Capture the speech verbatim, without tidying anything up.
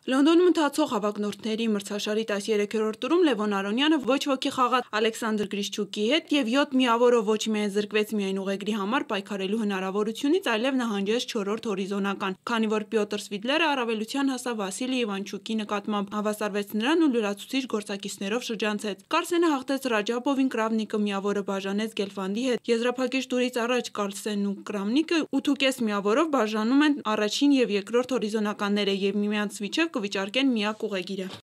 Լոնդոնում ընթացող հավակնորդների մրցաշարի տասներեքերորդ տուրում Լևոն Արոնյանը ոչ ոքի խաղաց Ալեքսանդր Գրիշչուկի հետ և յոթ միավորով ոչ միայն զրկվեց միայն ուղեգրի համար պայքարելու հնարավորությունից, այլև նահանջեց չորրորդ հորիզոնական, քանի որ Պյոտր Սվիդլերը առավելության հասավ Վասիլի Իվանչուկի նկատմամբ, հավասարվեց նրան ու լրացուցիչ գործակիցներով շրջանցեց։ Կարլսենը հաղթեց Ռաջաբովին, Կրավնիկը միավորը բաժանեց Գելֆանդի հետ։ Եզրափակիչ տուրից առաջ Կարլսենն ու Կրավնիկը ութ ու կես միավորով բաժանում են առաջին և երկրորդ հորիզոնականները և միմյանց միջև կվիճարկեն միակ ուղեգիրը։